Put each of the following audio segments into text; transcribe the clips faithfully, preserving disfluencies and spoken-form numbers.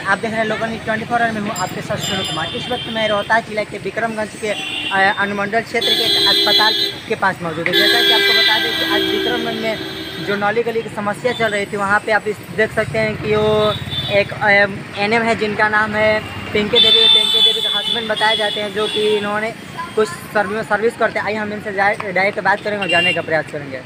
आप देख रहे हैं लोगों ट्वेंटी फोर आवर में हूँ आपके साथ सुनील कुमार। इस वक्त मैं रोहतास जिला के विक्रमगंज के अनुमंडल क्षेत्र के एक अस्पताल के पास मौजूद है। जैसा कि आपको बता दें कि आज विक्रमगंज में जो नौली गली की समस्या चल रही थी, वहाँ पे आप इस देख सकते हैं कि वो एक एन एम है जिनका नाम है पिंकी देवी। पिंकी देवी के हस्बैंड बताए जाते हैं, जो कि इन्होंने कुछ सर्विस सर्विस करते हैं। आइए हम इनसे डायरेक्ट बात करेंगे और जानने का प्रयास करेंगे।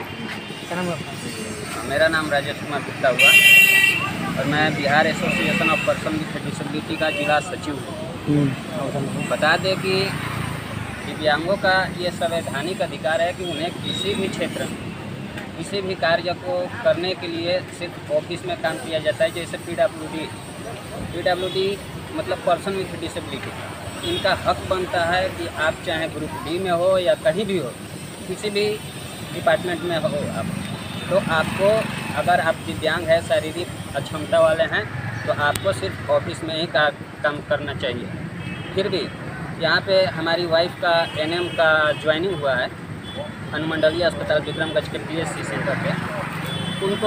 मेरा नाम राजेश कुमार गुप्ता हुआ और मैं Bihar association of person with disability का जिला सचिव हूँ। बता दें कि दिव्यांगों का ये संवैधानिक अधिकार है कि उन्हें किसी भी क्षेत्र में किसी भी कार्य को करने के लिए सिर्फ ऑफिस में काम किया जाता है। जैसे P W D P W D मतलब पर्सन विद डिसेबिलिटी, इनका हक बनता है कि आप चाहे ग्रुप डी में हो या कहीं भी हो, किसी भी डिपार्टमेंट में हो आप, तो आपको अगर आप दिव्यांग है, शारीरिक अक्षमता वाले हैं, तो आपको सिर्फ ऑफिस में ही का, काम करना चाहिए। फिर भी यहाँ पे हमारी वाइफ का एनएम का ज्वाइनिंग हुआ है अनुमंडलीय अस्पताल विक्रमगंज के पीएससी सेंटर पे। उनको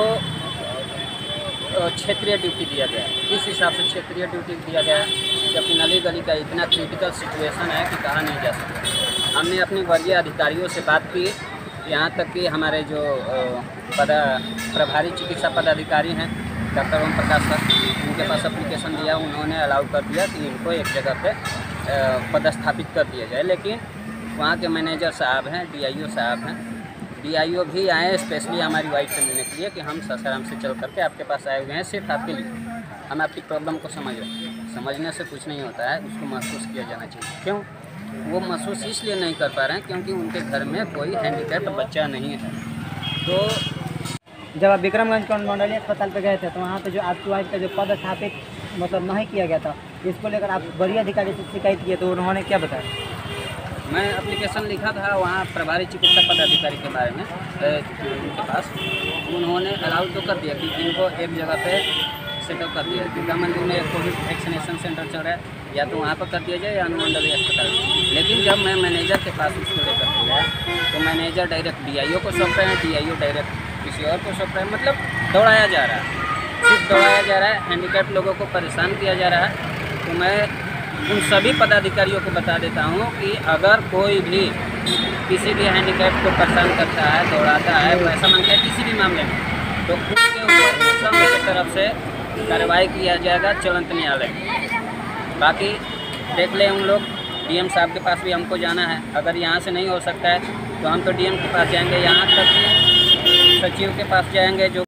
क्षेत्रीय ड्यूटी दिया गया है। इस हिसाब से क्षेत्रीय ड्यूटी दिया गया है, जबकि नली गली का इतना क्रिटिकल सिचुएशन है कि कहा नहीं जा सकता। हमने अपने वर्गीय अधिकारियों से बात की, यहाँ तक कि हमारे जो पदा प्रभारी चिकित्सा पदाधिकारी हैं डॉक्टर ओम प्रकाश सर, उनके पास एप्लीकेशन दिया, उन्होंने अलाउ कर दिया कि इनको एक जगह पे पदस्थापित कर दिया जाए। लेकिन वहाँ के मैनेजर साहब हैं, डीआईओ साहब हैं, डीआईओ भी आए स्पेशली हमारी वाइफ से मिलने के लिए कि हम ससाराम से चल करके आपके पास आए हुए हैं सिर्फ आपके लिए। हम आपकी प्रॉब्लम को समझ रहे हैं। समझने से कुछ नहीं होता है, उसको महसूस किया जाना चाहिए। क्यों वो महसूस इसलिए नहीं कर पा रहे हैं क्योंकि उनके घर में कोई हैंडीकैप्ड बच्चा नहीं है। तो जब आप विक्रमगंज के अनुमंडलीय अस्पताल पे गए थे, तो वहाँ पे जो आपकी वाइफ का जो पद स्थापित मतलब नहीं किया गया था, इसको लेकर आप वरीय अधिकारी से शिकायत किए, तो उन्होंने क्या बताया? मैं एप्लीकेशन लिखा था वहाँ प्रभारी चिकित्सा पदाधिकारी के बारे में उनके पास, उन्होंने अलाउ तो कर दिया कि इनको एक जगह पे सेटअप कर दिया। दुर्गा मंदिर में कोविड वैक्सीनेशन सेंटर चल रहा है, या तो वहाँ पर कर दिया जाए या अनुमंडलीय अस्पताल। लेकिन जब मैं मैनेजर के पास उसको लेकर के गया, तो मैनेजर डायरेक्ट डीआईओ को सौंप रहे हैं, डीआईओ डायरेक्ट किसी और को सौंप रहे हैं। मतलब दौड़ाया जा रहा है, सिर्फ दौड़ाया जा रहा है, हैंडीकैप लोगों को परेशान किया जा रहा है। तो मैं उन सभी पदाधिकारियों को बता देता हूँ कि अगर कोई भी किसी भी हैंडीकैप को परेशान करता है, दौड़ाता है, वो ऐसा मांगता है किसी भी मामले में, तो उसके ऊपर संघ की तरफ से कार्रवाई किया जाएगा चलंत न्यायालय। बाकी देख लें उन लोग, डीएम साहब के पास भी हमको जाना है। अगर यहाँ से नहीं हो सकता है तो हम तो डीएम के पास जाएंगे, यहाँ तक सचिव के पास जाएंगे जो